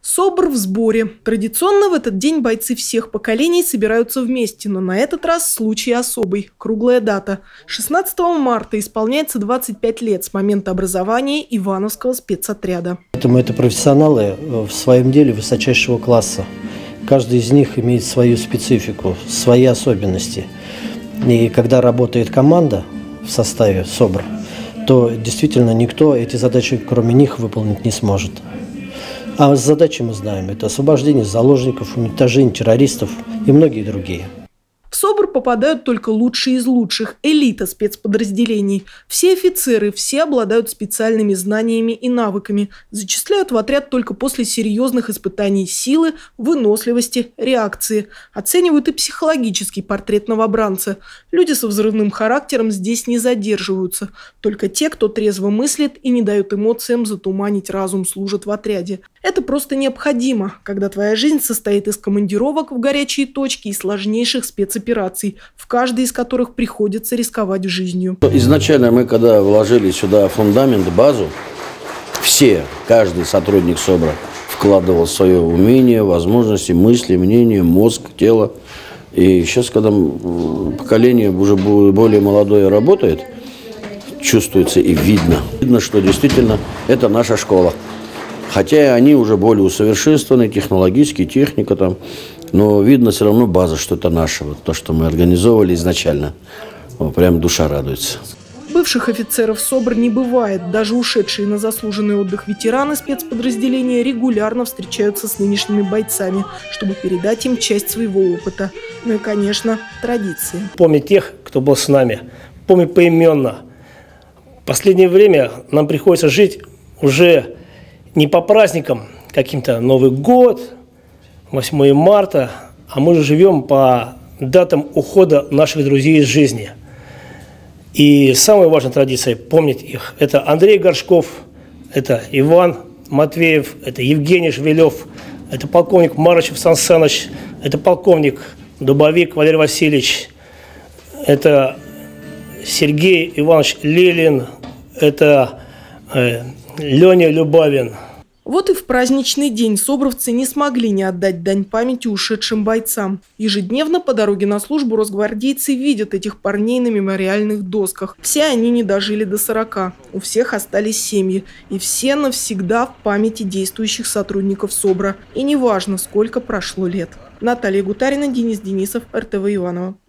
СОБР в сборе. Традиционно в этот день бойцы всех поколений собираются вместе, но на этот раз случай особый. Круглая дата. 16 марта исполняется 25 лет с момента образования Ивановского спецотряда. Это профессионалы в своем деле высочайшего класса. Каждый из них имеет свою специфику, свои особенности. И когда работает команда в составе СОБР, то действительно никто эти задачи, кроме них, выполнить не сможет. А задачи мы знаем. Это освобождение заложников, уничтожение террористов и многие другие. В СОБР попадают только лучшие из лучших, элита спецподразделений. Все офицеры, все обладают специальными знаниями и навыками. Зачисляют в отряд только после серьезных испытаний силы, выносливости, реакции. Оценивают и психологический портрет новобранца. Люди со взрывным характером здесь не задерживаются. Только те, кто трезво мыслит и не дают эмоциям затуманить разум, служат в отряде. Это просто необходимо, когда твоя жизнь состоит из командировок в горячие точки и сложнейших спецопераций, в каждой из которых приходится рисковать жизнью. Изначально мы, когда вложили сюда фундамент, базу, каждый сотрудник СОБРа вкладывал свое умение, возможности, мысли, мнения, мозг, тело. И сейчас, когда поколение уже более молодое работает, чувствуется и видно. Видно, что действительно это наша школа. Хотя они уже более усовершенствованы, технологически, техника там, но видно все равно база, что это наше, вот то, что мы организовывали изначально. Прям душа радуется. Бывших офицеров СОБР не бывает. Даже ушедшие на заслуженный отдых ветераны спецподразделения регулярно встречаются с нынешними бойцами, чтобы передать им часть своего опыта. Ну и, конечно, традиции. Помни тех, кто был с нами. Помни поименно. В последнее время нам приходится жить уже не по праздникам, каким-то Новый год, 8 марта, а мы же живем по датам ухода наших друзей из жизни. И самая важная традиция – помнить их. Это Андрей Горшков, это Иван Матвеев, это Евгений Швелев, это полковник Марычев Сан Саныч, это полковник Дубовик Валерий Васильевич, это Сергей Иванович Лелин, это Леня Любавин. Вот и в праздничный день собровцы не смогли не отдать дань памяти ушедшим бойцам. Ежедневно по дороге на службу росгвардейцы видят этих парней на мемориальных досках. Все они не дожили до 40. У всех остались семьи. И все навсегда в памяти действующих сотрудников СОБРа. И неважно, сколько прошло лет. Наталья Гутарина, Денис Денисов, РТВ Иваново.